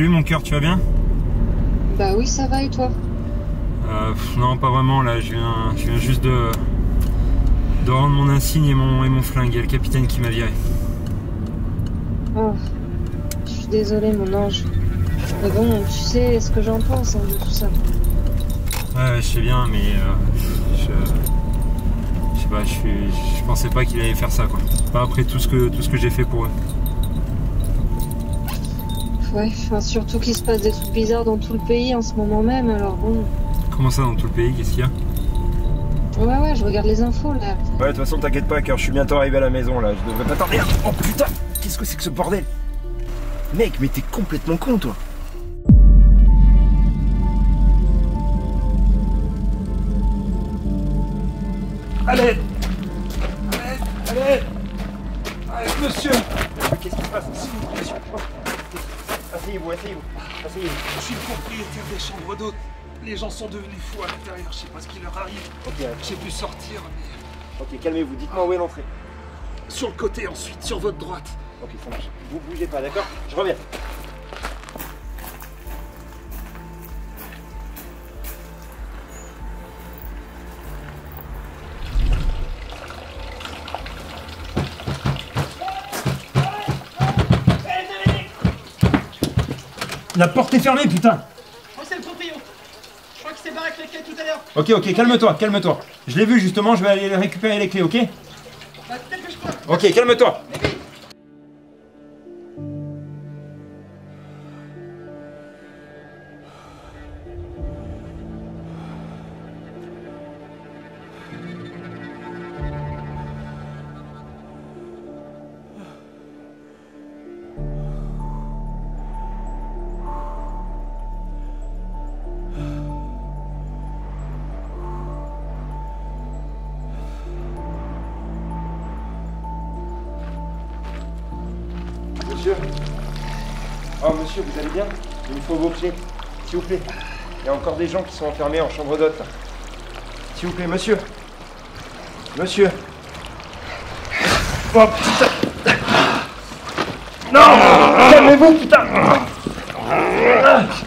Salut mon cœur, tu vas bien? Bah oui, ça va et toi? Non, pas vraiment, là, je viens juste de rendre mon insigne et mon flingue. Il y a le capitaine qui m'a viré. Oh, je suis désolée mon ange. Mais bon, tu sais ce que j'en pense de tout ça. Ouais, je sais bien, mais je sais pas, je pensais pas qu'il allait faire ça, quoi. Pas après tout ce que j'ai fait pour eux. Ouais, enfin, surtout qu'il se passe des trucs bizarres dans tout le pays en ce moment même, alors bon... Comment ça, dans tout le pays? Qu'est-ce qu'il y a? Ouais, je regarde les infos, là. Ouais, de toute façon, t'inquiète pas, car je suis bientôt arrivé à la maison, là. Je devrais pas tarder. Oh putain! Qu'est-ce que c'est que ce bordel? Mec, mais t'es complètement con, toi! Allez! Allez, monsieur! Qu'est-ce qui se passe? Monsieur! Asseyez-vous. Je suis le propriétaire des chambres d'hôtes. Les gens sont devenus fous à l'intérieur, je sais pas ce qui leur arrive. Ok, J'ai pu sortir, mais... ok, calmez-vous, dites-moi où est l'entrée. Sur le côté ensuite, sur votre droite. Ok, ça marche. Vous bougez pas, d'accord? Je reviens. La porte est fermée, putain! Oh, c'est le proprio. Je crois qu'il s'est barré avec les clés tout à l'heure. Ok, calme-toi. Je l'ai vu justement, je vais aller récupérer les clés, ok? Bah, peut-être que je peux. Ok, calme-toi! Mais vite. Monsieur? Oh, monsieur, vous allez bien? Il me faut vos clés, s'il vous plaît. Il y a encore des gens qui sont enfermés en chambre d'hôte, là. S'il vous plaît, monsieur. Monsieur. Oh, putain! Non! Calmez-vous, putain!